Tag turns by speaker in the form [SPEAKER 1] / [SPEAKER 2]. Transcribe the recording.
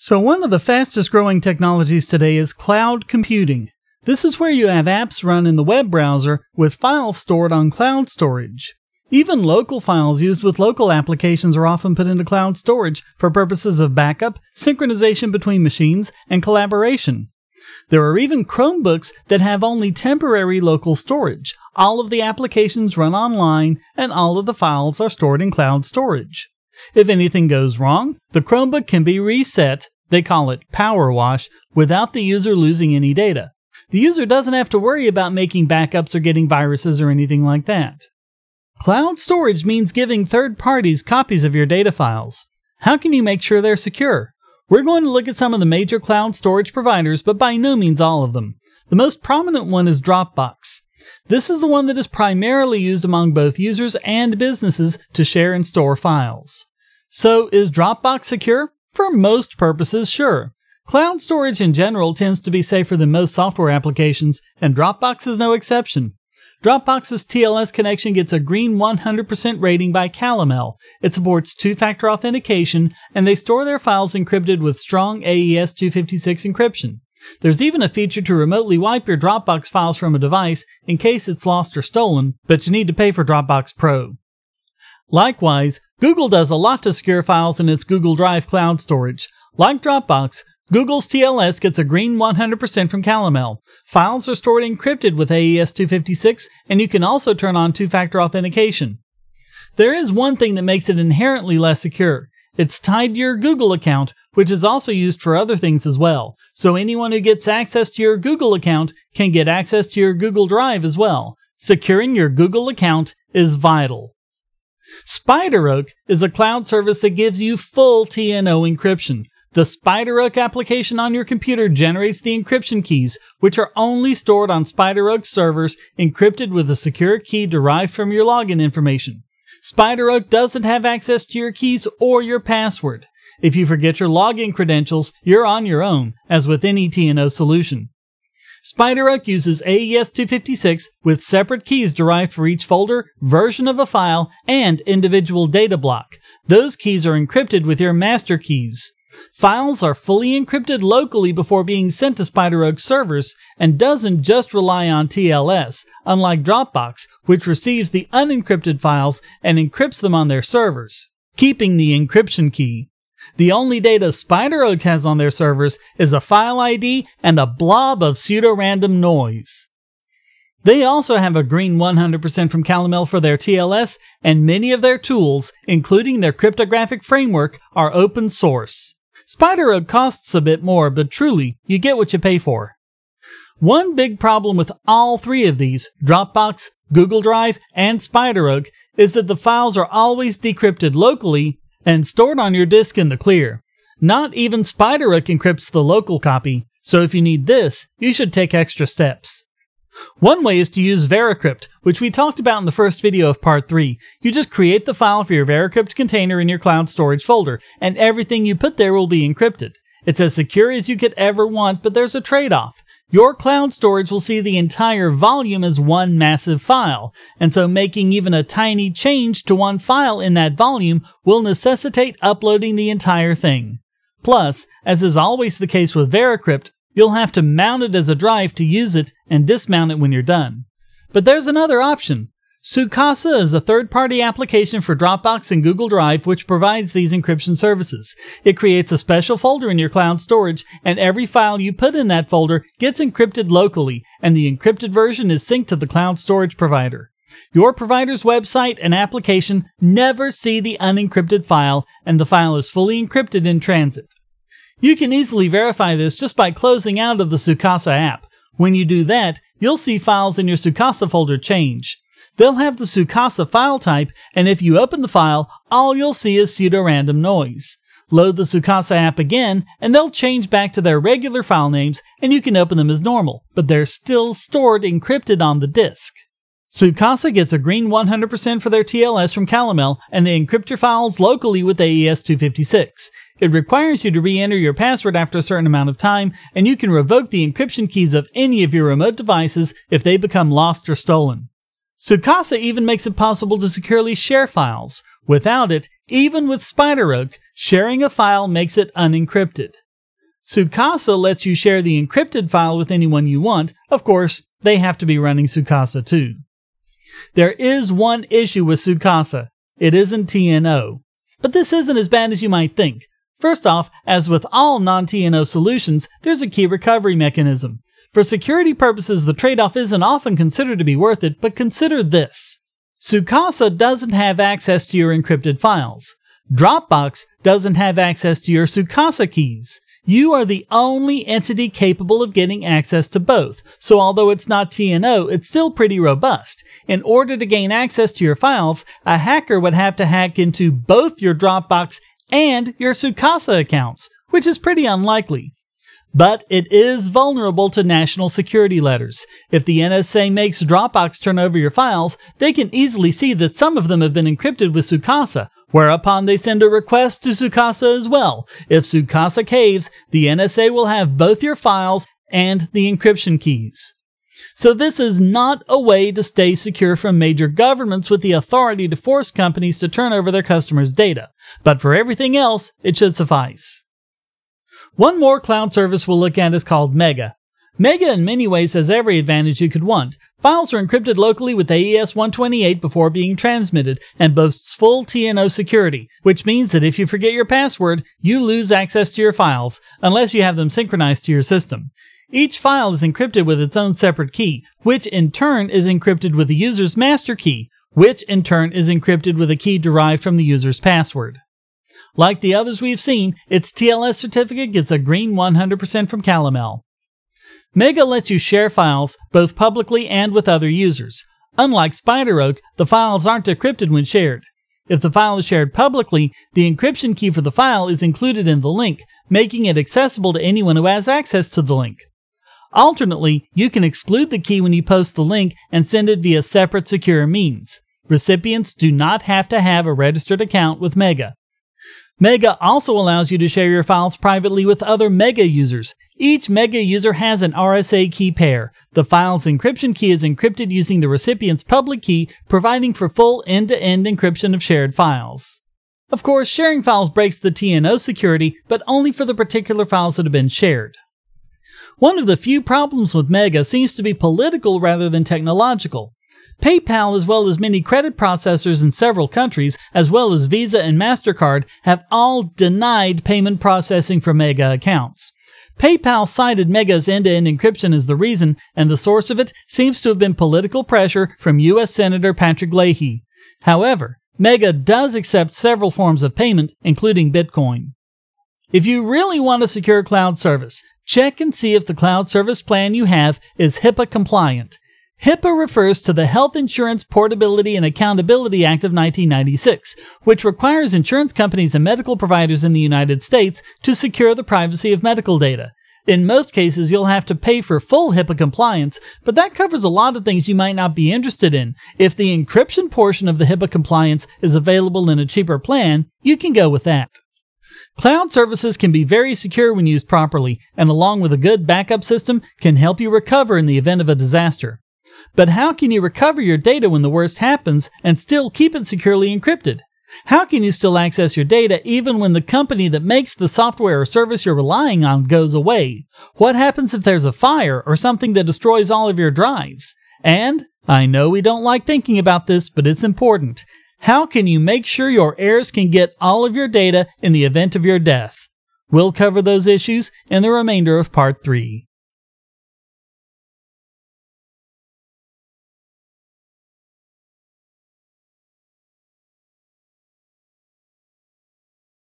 [SPEAKER 1] So one of the fastest growing technologies today is cloud computing. This is where you have apps run in the web browser with files stored on cloud storage. Even local files used with local applications are often put into cloud storage for purposes of backup, synchronization between machines, and collaboration. There are even Chromebooks that have only temporary local storage. All of the applications run online, and all of the files are stored in cloud storage. If anything goes wrong, the Chromebook can be reset, they call it power wash, without the user losing any data. The user doesn't have to worry about making backups or getting viruses or anything like that. Cloud storage means giving third parties copies of your data files. How can you make sure they're secure? We're going to look at some of the major cloud storage providers, but by no means all of them. The most prominent one is Dropbox. This is the one that is primarily used among both users and businesses to share and store files. So, is Dropbox secure? For most purposes, sure. Cloud storage in general tends to be safer than most software applications, and Dropbox is no exception. Dropbox's TLS connection gets a green 100% rating by Calomel. It supports two-factor authentication, and they store their files encrypted with strong AES 256 encryption. There's even a feature to remotely wipe your Dropbox files from a device in case it's lost or stolen, but you need to pay for Dropbox Pro. Likewise, Google does a lot to secure files in its Google Drive cloud storage. Like Dropbox, Google's TLS gets a green 100% from Calomel. Files are stored encrypted with AES 256, and you can also turn on two-factor authentication. There is one thing that makes it inherently less secure. It's tied to your Google account, which is also used for other things as well. So anyone who gets access to your Google account can get access to your Google Drive as well. Securing your Google account is vital. SpiderOak is a cloud service that gives you full TNO encryption. The SpiderOak application on your computer generates the encryption keys, which are only stored on SpiderOak servers, encrypted with a secure key derived from your login information. SpiderOak doesn't have access to your keys or your password. If you forget your login credentials, you're on your own, as with any TNO solution. SpiderOak uses AES 256 with separate keys derived for each folder, version of a file, and individual data block. Those keys are encrypted with your master keys. Files are fully encrypted locally before being sent to SpiderOak servers and doesn't just rely on TLS, unlike Dropbox, which receives the unencrypted files and encrypts them on their servers, keeping the encryption key. The only data SpiderOak has on their servers is a file ID and a blob of pseudo-random noise. They also have a green 100% from Calomel for their TLS, and many of their tools, including their cryptographic framework, are open source. SpiderOak costs a bit more, but truly, you get what you pay for. One big problem with all three of these, Dropbox, Google Drive, and SpiderOak, is that the files are always decrypted locally and stored on your disk in the clear. Not even SpiderOak encrypts the local copy, so if you need this, you should take extra steps. One way is to use Veracrypt, which we talked about in the first video of part 3. You just create the file for your Veracrypt container in your cloud storage folder, and everything you put there will be encrypted. It's as secure as you could ever want, but there's a trade-off. Your cloud storage will see the entire volume as one massive file, and so making even a tiny change to one file in that volume will necessitate uploading the entire thing. Plus, as is always the case with Veracrypt, you'll have to mount it as a drive to use it and dismount it when you're done. But there's another option. Sukasa is a third-party application for Dropbox and Google Drive which provides these encryption services. It creates a special folder in your cloud storage, and every file you put in that folder gets encrypted locally, and the encrypted version is synced to the cloud storage provider. Your provider's website and application never see the unencrypted file, and the file is fully encrypted in transit. You can easily verify this just by closing out of the Sukasa app. When you do that, you'll see files in your Sukasa folder change. They'll have the Sukasa file type, and if you open the file, all you'll see is pseudo-random noise. Load the Sukasa app again, and they'll change back to their regular file names, and you can open them as normal, but they're still stored encrypted on the disk. Sukasa gets a green 100% for their TLS from Calomel, and they encrypt your files locally with AES 256. It requires you to re-enter your password after a certain amount of time, and you can revoke the encryption keys of any of your remote devices if they become lost or stolen. Sukasa even makes it possible to securely share files. Without it, even with SpiderOak, sharing a file makes it unencrypted. Sukasa lets you share the encrypted file with anyone you want. Of course, they have to be running Sukasa too. There is one issue with Sukasa. It isn't TNO. But this isn't as bad as you might think. First off, as with all non-TNO solutions, there's a key recovery mechanism. For security purposes, the trade-off isn't often considered to be worth it, but consider this. Sukasa doesn't have access to your encrypted files. Dropbox doesn't have access to your Sukasa keys. You are the only entity capable of getting access to both, so although it's not TNO, it's still pretty robust. In order to gain access to your files, a hacker would have to hack into both your Dropbox and your Sukasa accounts, which is pretty unlikely. But it is vulnerable to national security letters. If the NSA makes Dropbox turn over your files, they can easily see that some of them have been encrypted with Sukasa, whereupon they send a request to Sukasa as well. If Sukasa caves, the NSA will have both your files and the encryption keys. So this is not a way to stay secure from major governments with the authority to force companies to turn over their customers' data. But for everything else, it should suffice. One more cloud service we'll look at is called Mega. Mega in many ways has every advantage you could want. Files are encrypted locally with AES 128 before being transmitted and boasts full TNO security, which means that if you forget your password, you lose access to your files, unless you have them synchronized to your system. Each file is encrypted with its own separate key, which in turn is encrypted with the user's master key, which in turn is encrypted with a key derived from the user's password. Like the others we've seen, its TLS certificate gets a green 100% from Calamel. Mega lets you share files both publicly and with other users. Unlike SpiderOak, the files aren't decrypted when shared. If the file is shared publicly, the encryption key for the file is included in the link, making it accessible to anyone who has access to the link. Alternately, you can exclude the key when you post the link and send it via separate secure means. Recipients do not have to have a registered account with Mega. Mega also allows you to share your files privately with other Mega users. Each Mega user has an RSA key pair. The file's encryption key is encrypted using the recipient's public key, providing for full end-to-end encryption of shared files. Of course, sharing files breaks the TNO security, but only for the particular files that have been shared. One of the few problems with Mega seems to be political rather than technological. PayPal, as well as many credit processors in several countries, as well as Visa and MasterCard, have all denied payment processing for Mega accounts. PayPal cited Mega's end-to-end encryption as the reason, and the source of it seems to have been political pressure from U.S. Senator Patrick Leahy. However, Mega does accept several forms of payment, including Bitcoin. If you really want a secure cloud service, check and see if the cloud service plan you have is HIPAA compliant. HIPAA refers to the Health Insurance Portability and Accountability Act of 1996, which requires insurance companies and medical providers in the United States to secure the privacy of medical data. In most cases, you'll have to pay for full HIPAA compliance, but that covers a lot of things you might not be interested in. If the encryption portion of the HIPAA compliance is available in a cheaper plan, you can go with that. Cloud services can be very secure when used properly, and along with a good backup system, can help you recover in the event of a disaster. But how can you recover your data when the worst happens and still keep it securely encrypted? How can you still access your data even when the company that makes the software or service you're relying on goes away? What happens if there's a fire or something that destroys all of your drives? And, I know we don't like thinking about this, but it's important. How can you make sure your heirs can get all of your data in the event of your death? We'll cover those issues in the remainder of Part 3.